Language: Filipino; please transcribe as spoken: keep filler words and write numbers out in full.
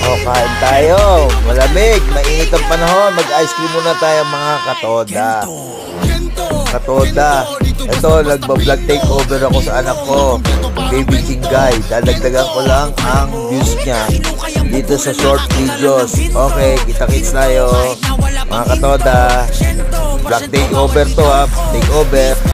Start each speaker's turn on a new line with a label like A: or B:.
A: O, kain tayo. Malamig, mainit ang panahon. Mag-ice cream muna tayo mga katoda. Katoda. Ito, nagba-vlog takeover ako sa anak ko, Baby Chingay. Dadagdagan ko lang ang views niya dito sa short videos. Okay, kita-kits tayo mga katoda. Vlog takeover to ha. Takeover.